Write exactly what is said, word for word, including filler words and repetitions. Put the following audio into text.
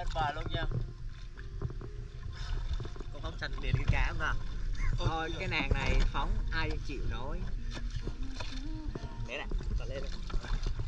bà luôn nha. Con phóng xanh liền cái cá không ta? Thôi cái nàng này phóng ai chịu nổi. Để nè, còn lên đây.